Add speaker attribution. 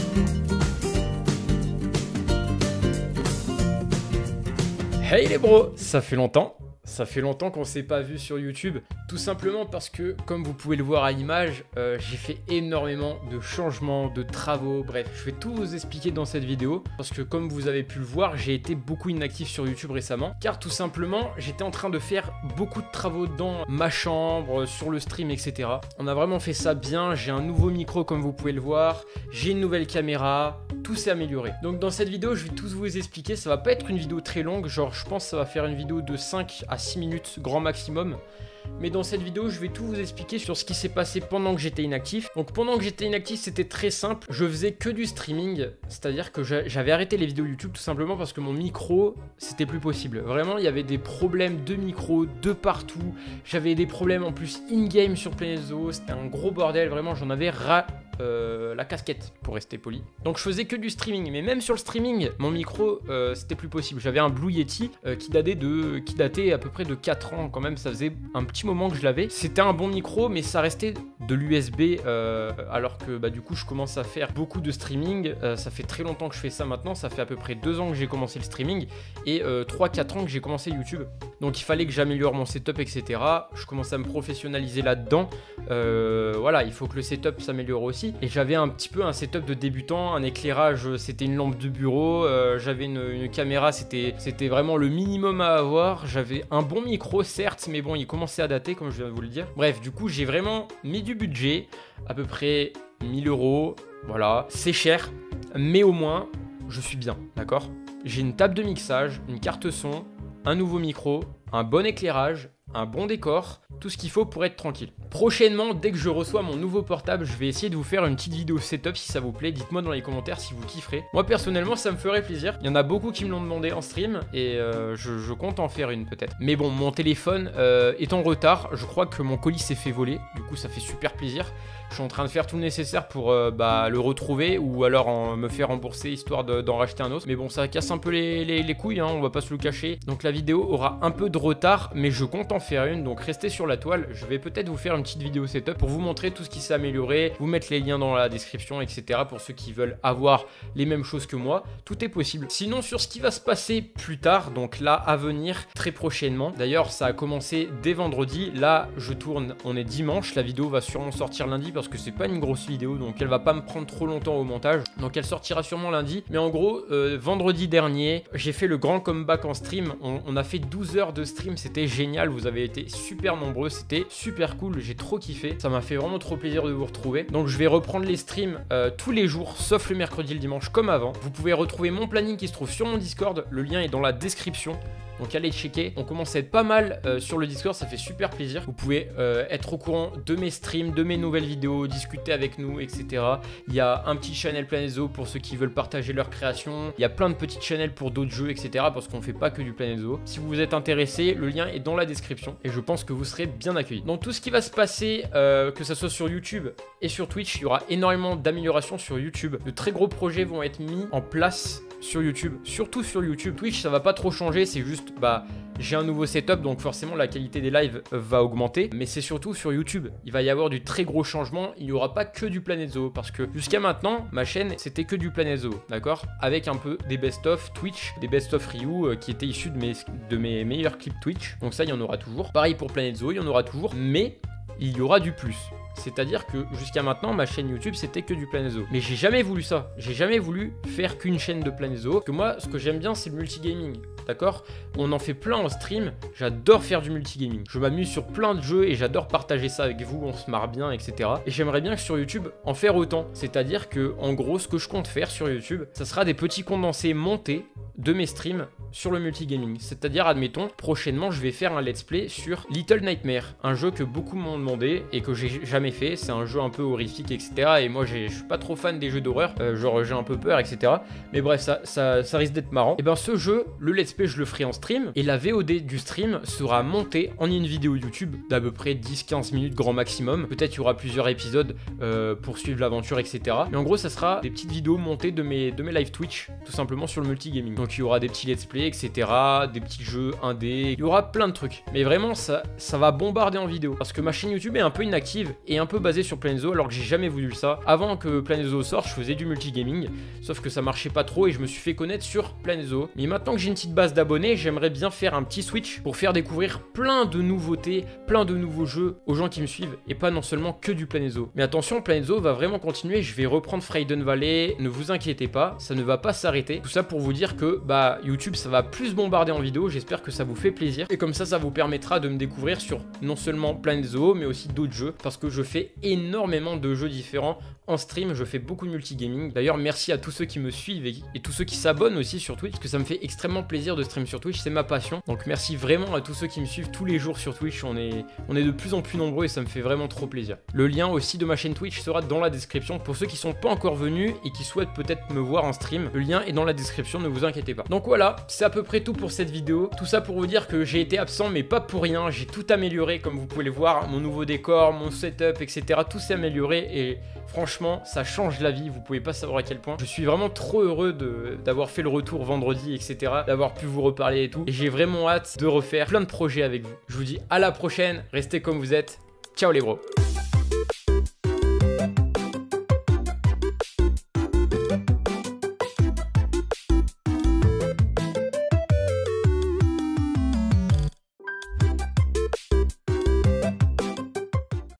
Speaker 1: Hey les bros, ça fait longtemps qu'on s'est pas vu sur YouTube, tout simplement parce que, comme vous pouvez le voir à l'image, j'ai fait énormément de changements, de travaux, bref, je vais tout vous expliquer dans cette vidéo, parce que comme vous avez pu le voir, j'ai été beaucoup inactif sur YouTube récemment, car tout simplement, j'étais en train de faire beaucoup de travaux dans ma chambre, sur le stream, etc. On a vraiment fait ça bien, j'ai un nouveau micro comme vous pouvez le voir, j'ai une nouvelle caméra, tout s'est amélioré. Donc dans cette vidéo, je vais tous vous expliquer, ça va pas être une vidéo très longue, genre je pense que ça va faire une vidéo de 5 à 6 minutes grand maximum. Mais dans cette vidéo, je vais tout vous expliquer sur ce qui s'est passé pendant que j'étais inactif. Donc pendant que j'étais inactif, c'était très simple. Je faisais que du streaming, c'est-à-dire que j'avais arrêté les vidéos YouTube tout simplement parce que mon micro, c'était plus possible. Vraiment, il y avait des problèmes de micro de partout. J'avais des problèmes en plus in-game sur Planet Zoo. C'était un gros bordel, vraiment, j'en avais la casquette, pour rester poli. Donc je faisais que du streaming, mais même sur le streaming, mon micro, c'était plus possible. J'avais un Blue Yeti qui datait à peu près de 4 ans quand même, ça faisait un petit moment que je l'avais. C'était un bon micro, mais ça restait de l'USB, alors que bah, du coup je commence à faire beaucoup de streaming. Ça fait très longtemps que je fais ça maintenant, ça fait à peu près 2 ans que j'ai commencé le streaming, et 3-4 ans que j'ai commencé YouTube. Donc il fallait que j'améliore mon setup, etc. Je commence à me professionnaliser là-dedans. Voilà, il faut que le setup s'améliore aussi. Et j'avais un petit peu un setup de débutant, un éclairage, c'était une lampe de bureau, j'avais une caméra, c'était vraiment le minimum à avoir. J'avais un bon micro, certes, mais bon, il commençait à dater, comme je viens de vous le dire. Bref, du coup, j'ai vraiment mis du budget, à peu près 1000 €, voilà. C'est cher, mais au moins, je suis bien, d'accord? J'ai une table de mixage, une carte son, un nouveau micro, un bon éclairage, un bon décor, tout ce qu'il faut pour être tranquille. Prochainement, dès que je reçois mon nouveau portable, je vais essayer de vous faire une petite vidéo setup si ça vous plaît. Dites-moi dans les commentaires si vous kifferez. Moi personnellement, ça me ferait plaisir. Il y en a beaucoup qui me l'ont demandé en stream et je compte en faire une peut-être. Mais bon, mon téléphone est en retard. Je crois que mon colis s'est fait voler. Du coup, ça fait super plaisir. Je suis en train de faire tout le nécessaire pour le retrouver ou alors me faire rembourser histoire d'en racheter un autre. Mais bon, ça casse un peu les couilles, hein, on va pas se le cacher. Donc la vidéo aura un peu de retard, mais je compte en faire une. Donc restez sur la toile. Je vais peut-être vous faire une petite vidéo setup pour vous montrer tout ce qui s'est amélioré, vous mettre les liens dans la description, etc. pour ceux qui veulent avoir les mêmes choses que moi. Tout est possible. Sinon, sur ce qui va se passer plus tard, donc là à venir très prochainement. D'ailleurs, ça a commencé dès vendredi. Là, je tourne, on est dimanche. La vidéo va sûrement sortir lundi parce que c'est pas une grosse vidéo, donc elle va pas me prendre trop longtemps au montage. Donc elle sortira sûrement lundi. Mais en gros, vendredi dernier, j'ai fait le grand comeback en stream. On a fait 12 heures de stream, c'était génial. Vous avez été super nombreux, c'était super cool. J'ai trop kiffé, ça m'a fait vraiment trop plaisir de vous retrouver. Donc je vais reprendre les streams tous les jours, sauf le mercredi et le dimanche comme avant. Vous pouvez retrouver mon planning qui se trouve sur mon Discord, le lien est dans la description. Donc allez checker, on commence à être pas mal sur le Discord, ça fait super plaisir. Vous pouvez être au courant de mes streams, de mes nouvelles vidéos, discuter avec nous, etc. Il y a un petit channel Planet Zoo pour ceux qui veulent partager leurs créations. Il y a plein de petites channels pour d'autres jeux, etc. parce qu'on fait pas que du Planet Zoo. Si vous êtes intéressé, le lien est dans la description et je pense que vous serez bien accueillis. Donc tout ce qui va se passer, que ça soit sur YouTube et sur Twitch, il y aura énormément d'améliorations sur YouTube. De très gros projets vont être mis en place sur YouTube, surtout sur YouTube. Twitch, ça va pas trop changer, c'est juste, j'ai un nouveau setup, donc forcément la qualité des lives va augmenter, mais c'est surtout sur YouTube. Il va y avoir du très gros changement, il n'y aura pas que du Planet Zoo, parce que jusqu'à maintenant, ma chaîne, c'était que du Planet Zoo, d'accord? Avec un peu des best-of Twitch, des best-of Ryu, qui étaient issus de mes meilleurs clips Twitch, donc ça, il y en aura toujours. Pareil pour Planet Zoo, il y en aura toujours, mais il y aura du plus. C'est-à-dire que jusqu'à maintenant, ma chaîne YouTube, c'était que du Planet Zoo. Mais j'ai jamais voulu ça. J'ai jamais voulu faire qu'une chaîne de Planet Zoo. Parce que moi, ce que j'aime bien, c'est le multigaming. D'accord? On en fait plein en stream. J'adore faire du multigaming. Je m'amuse sur plein de jeux et j'adore partager ça avec vous. On se marre bien, etc. Et j'aimerais bien que sur YouTube, en faire autant. C'est-à-dire que, en gros, ce que je compte faire sur YouTube, ça sera des petits condensés montés de mes streams sur le multigaming. C'est-à-dire, admettons, prochainement, je vais faire un let's play sur Little Nightmares, un jeu que beaucoup m'ont demandé et que j'ai jamais fait. C'est un jeu un peu horrifique, etc. Et moi, je suis pas trop fan des jeux d'horreur, genre j'ai un peu peur, etc. Mais bref, ça risque d'être marrant. Et ben ce jeu, le let's play, je le ferai en stream et la VOD du stream sera montée en une vidéo YouTube d'à peu près 10-15 minutes grand maximum. Peut-être il y aura plusieurs épisodes pour suivre l'aventure, etc. Mais en gros, ça sera des petites vidéos montées de mes live Twitch, tout simplement sur le multigaming. Donc il y aura des petits let's play etc. Des petits jeux indés, il y aura plein de trucs. Mais vraiment, ça va bombarder en vidéo. Parce que ma chaîne YouTube est un peu inactive et un peu basée sur Planetzo, alors que j'ai jamais voulu ça. Avant que Planetzo sorte, je faisais du multigaming, sauf que ça marchait pas trop et je me suis fait connaître sur Planetzo. Mais maintenant que j'ai une petite base d'abonnés, j'aimerais bien faire un petit switch pour faire découvrir plein de nouveautés, plein de nouveaux jeux aux gens qui me suivent et pas non seulement que du Planetzo. Mais attention, Planetzo va vraiment continuer, je vais reprendre Frayden Valley, ne vous inquiétez pas, ça ne va pas s'arrêter. Tout ça pour vous dire que YouTube ça va plus bombarder en vidéo, j'espère que ça vous fait plaisir et comme ça vous permettra de me découvrir sur non seulement Planetzo mais aussi d'autres jeux parce que je fais énormément de jeux différents en stream, je fais beaucoup de multigaming. D'ailleurs merci à tous ceux qui me suivent et tous ceux qui s'abonnent aussi sur Twitch parce que ça me fait extrêmement plaisir de stream sur Twitch, c'est ma passion. Donc merci vraiment à tous ceux qui me suivent tous les jours sur Twitch, on est de plus en plus nombreux et ça me fait vraiment trop plaisir. Le lien aussi de ma chaîne Twitch sera dans la description pour ceux qui sont pas encore venus et qui souhaitent peut-être me voir en stream. Le lien est dans la description, ne vous inquiétez pas. Donc voilà, c'est à peu près tout pour cette vidéo. Tout ça pour vous dire que j'ai été absent mais pas pour rien, j'ai tout amélioré comme vous pouvez le voir, mon nouveau décor, mon setup, etc. Tout s'est amélioré et franchement ça change la vie, vous pouvez pas savoir à quel point. Je suis vraiment trop heureux d'avoir fait le retour vendredi, etc. D'avoir pu vous reparler et tout. Et j'ai vraiment hâte de refaire plein de projets avec vous. Je vous dis à la prochaine, restez comme vous êtes. Ciao les bros.